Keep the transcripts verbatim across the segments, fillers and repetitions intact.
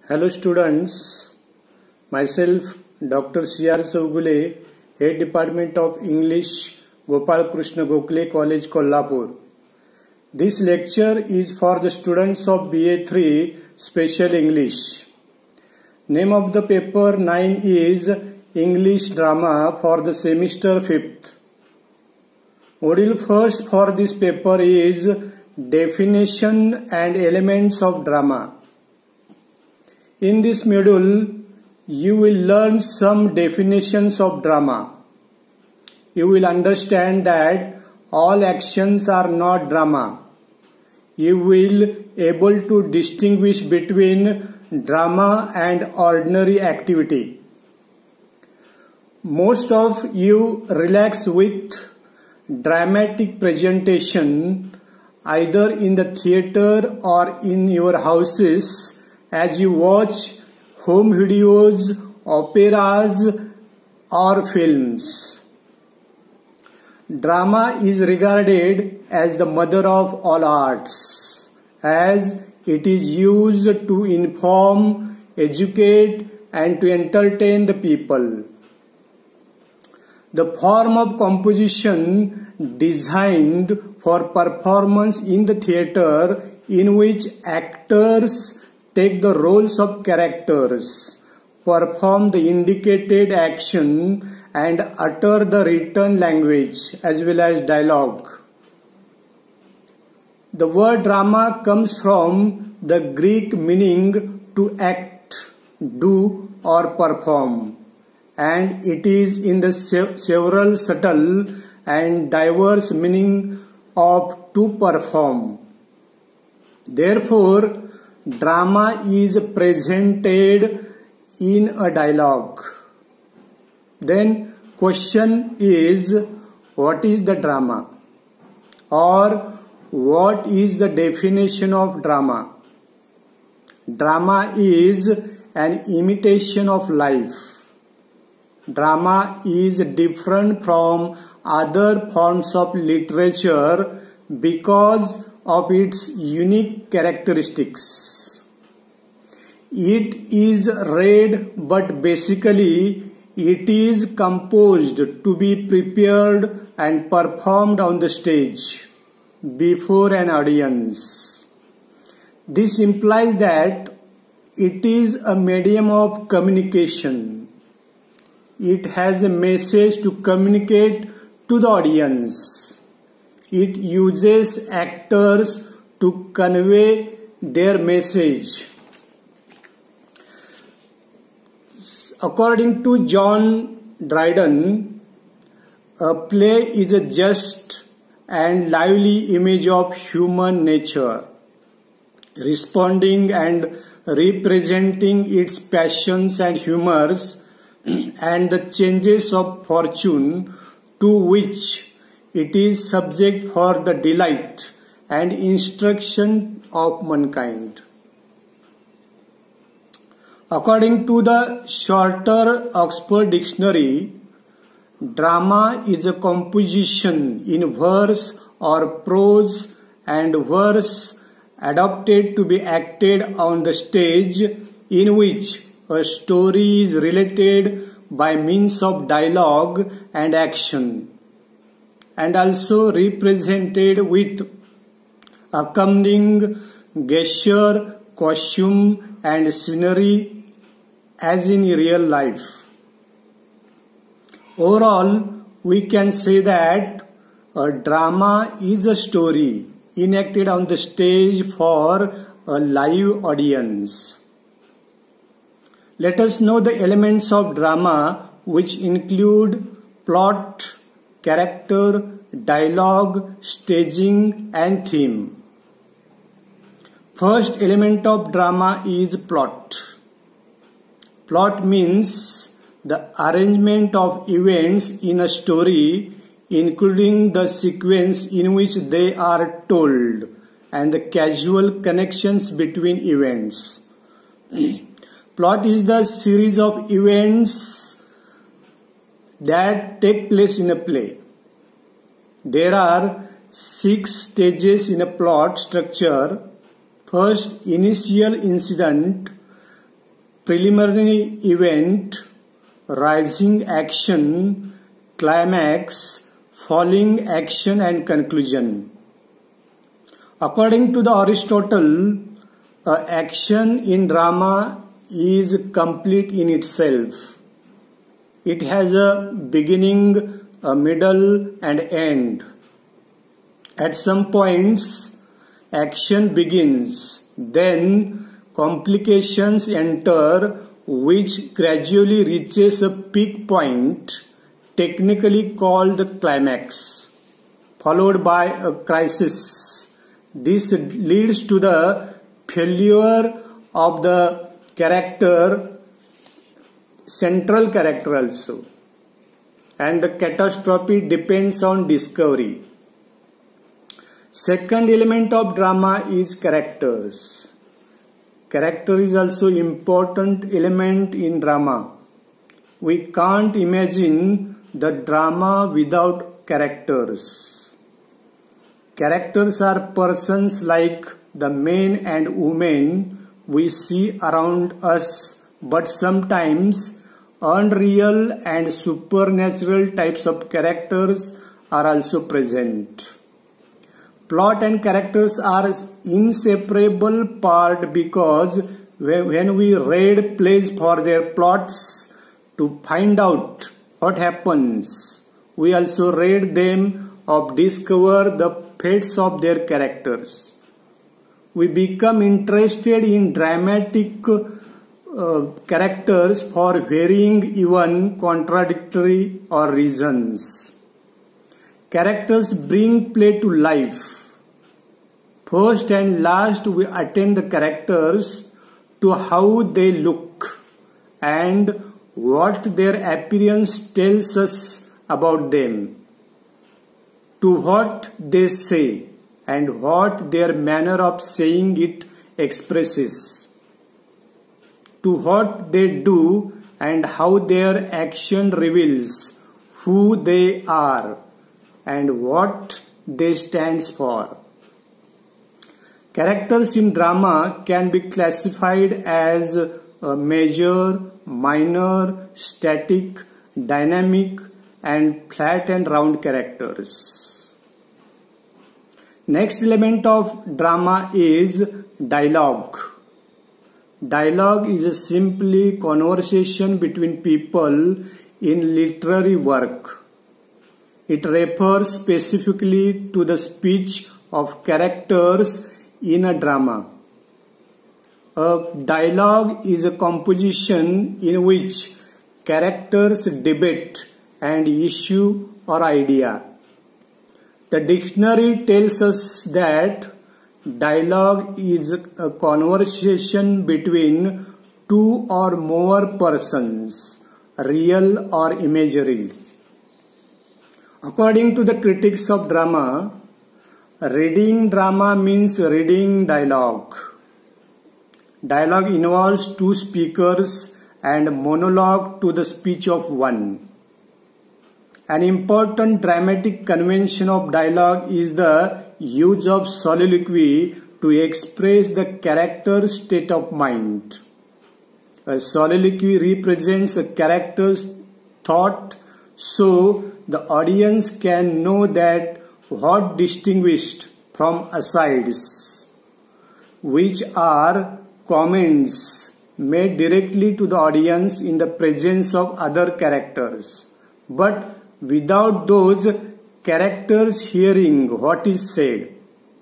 Hello students, myself Doctor C R Saugule, Head Department of English, Gopal Krishna Gokhale College, Kolhapur. This lecture is for the students of B A three Special English. Name of the paper nine is English Drama for the semester fifth. Module first for this paper is Definition and Elements of Drama. In this module, you will learn some definitions of drama. You will understand that all actions are not drama. You will able to distinguish between drama and ordinary activity. Most of you relax with dramatic presentation either in the theater or in your houses as you watch home videos, operas or films. Drama is regarded as the mother of all arts, as it is used to inform, educate and to entertain the people. The form of composition designed for performance in the theater, in which actors take the roles of characters, perform the indicated action and utter the written language as well as dialogue. The word drama comes from the Greek meaning to act, do or perform, and it is in the several subtle and diverse meaning of to perform. Therefore, drama is presented in a dialogue. Then question is, what is the drama? Or what is the definition of drama? Drama is an imitation of life. Drama is different from other forms of literature because of its unique characteristics. It is read, but basically it is composed to be prepared and performed on the stage before an audience. This implies that it is a medium of communication. It has a message to communicate to the audience. It uses actors to convey their message. According to John Dryden, a play is a just and lively image of human nature, responding and representing its passions and humors and the changes of fortune to which it is subject for the delight and instruction of mankind. According to the Shorter Oxford Dictionary, drama is a composition in verse or prose and verse adapted to be acted on the stage, in which a story is related by means of dialogue and action, and also represented with accompanying gesture, costume and scenery as in real life. Overall, we can say that a drama is a story enacted on the stage for a live audience. Let us know the elements of drama, which include plot, character, dialogue, staging and theme. First element of drama is plot. Plot means the arrangement of events in a story, including the sequence in which they are told and the causal connections between events. Plot is the series of events that take place in a play. There are six stages in a plot structure. First, initial incident, preliminary event, rising action, climax, falling action and conclusion. According to the Aristotle, uh, action in drama is complete in itself. It has a beginning, a middle and end. At some points, action begins, then complications enter, which gradually reaches a peak point, technically called the climax, followed by a crisis. This leads to the failure of the character, central character also, and the catastrophe depends on discovery. Second element of drama is characters. Character is also important element in drama. We can't imagine the drama without characters. Characters are persons like the men and women we see around us, but sometimes unreal and supernatural types of characters are also present. Plot and characters are inseparable part because when we read plays for their plots to find out what happens, we also read them to discover the fates of their characters. We become interested in dramatic uh, characters for varying, even contradictory or reasons. Characters bring play to life. First and last, we attend the characters to how they look and what their appearance tells us about them, to what they say and what their manner of saying it expresses, to what they do and how their action reveals who they are and what they stand for. Characters in drama can be classified as uh, major, minor, static, dynamic, and flat and round characters. Next element of drama is dialogue. Dialogue is a simply conversation between people in literary work. It refers specifically to the speech of characters in a drama. A dialogue is a composition in which characters debate and issue or idea. The dictionary tells us that dialogue is a conversation between two or more persons, real or imaginary. According to the critics of drama, reading drama means reading dialogue. Dialogue involves two speakers and monologue to the speech of one. An important dramatic convention of dialogue is the use of soliloquy to express the character's state of mind. A soliloquy represents a character's thought, so the audience can know that what distinguished from asides, which are comments made directly to the audience in the presence of other characters, but without those characters hearing what is said.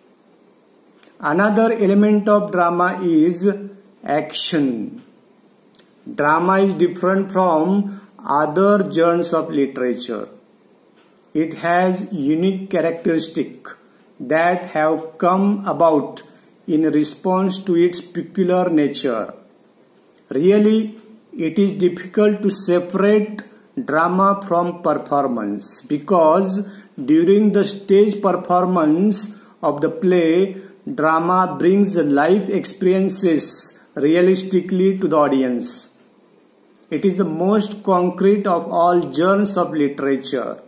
Another element of drama is action. Drama is different from other genres of literature. It has unique characteristics that have come about in response to its peculiar nature. Really, it is difficult to separate drama from performance because during the stage performance of the play, drama brings life experiences realistically to the audience. It is the most concrete of all genres of literature.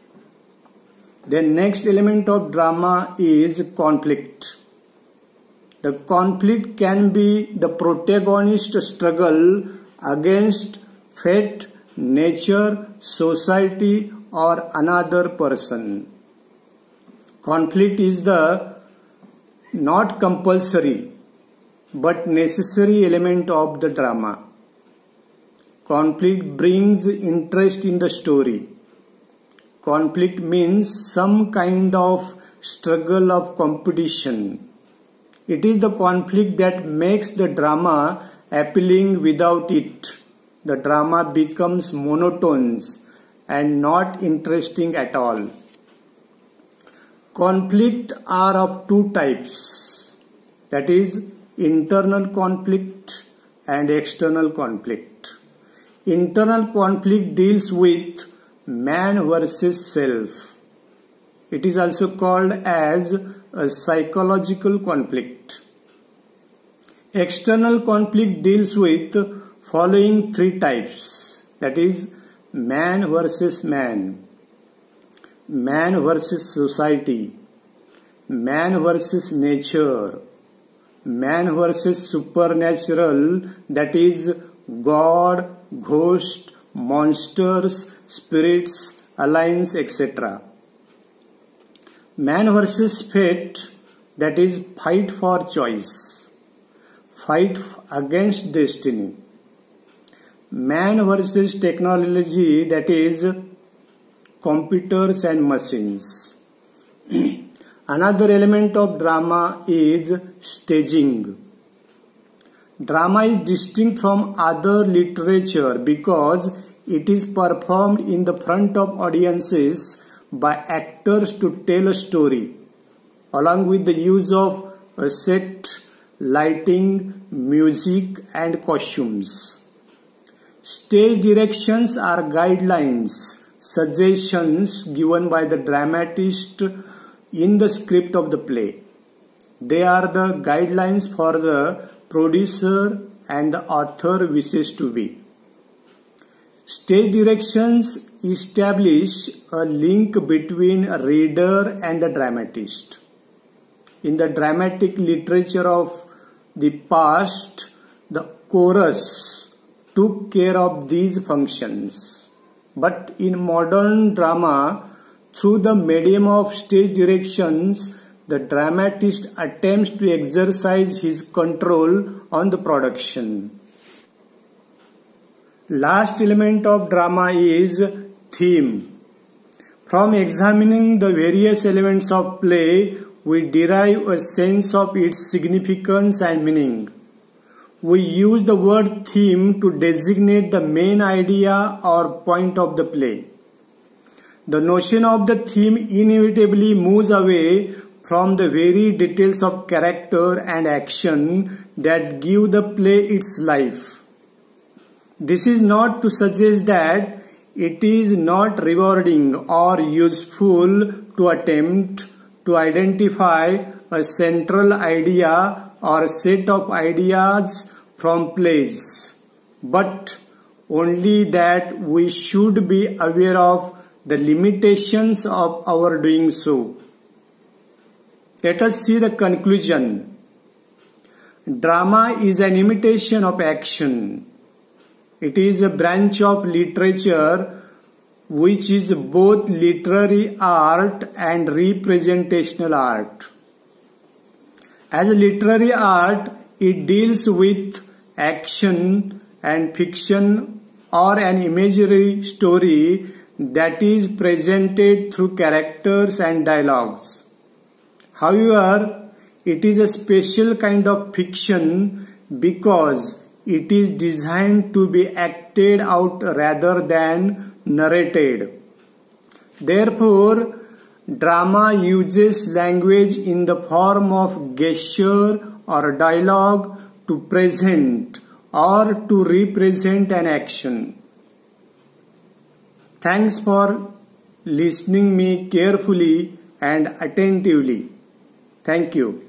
The next element of drama is conflict. The conflict can be the protagonist struggle against fate, nature, society, or another person. Conflict is the not compulsory but necessary element of the drama. Conflict brings interest in the story. Conflict means some kind of struggle of competition. It is the conflict that makes the drama appealing. Without it, the drama becomes monotone and not interesting at all. Conflict are of two types, that is, internal conflict and external conflict. Internal conflict deals with man versus self. It is also called as a psychological conflict. External conflict deals with following three types, that is, man versus man, man versus society, man versus nature, man versus supernatural, that is, God, ghost, monsters, spirits, aliens, et cetera. Man versus fate, that is, fight for choice, fight against destiny. Man versus technology, that is, computers and machines. Another element of drama is staging. Drama is distinct from other literature because it is performed in the front of audiences by actors to tell a story, along with the use of a set, lighting, music, and costumes. Stage directions are guidelines, suggestions given by the dramatist in the script of the play. They are the guidelines for the producer and the author wishes to be. Stage directions establish a link between a reader and the dramatist. In the dramatic literature of the past, the chorus took care of these functions. But in modern drama, through the medium of stage directions, the dramatist attempts to exercise his control on the production. Last element of drama is theme. From examining the various elements of play, we derive a sense of its significance and meaning. We use the word theme to designate the main idea or point of the play. The notion of the theme inevitably moves away from the very details of character and action that give the play its life. This is not to suggest that it is not rewarding or useful to attempt to identify a central idea or a set of ideas from plays, but only that we should be aware of the limitations of our doing so. Let us see the conclusion. Drama is an imitation of action. It is a branch of literature which is both literary art and representational art. As a literary art, it deals with action and fiction or an imaginary story that is presented through characters and dialogues. However, it is a special kind of fiction because it is designed to be acted out rather than narrated. Therefore, drama uses language in the form of gesture or dialogue to present or to represent an action. Thanks for listening me carefully and attentively. Thank you.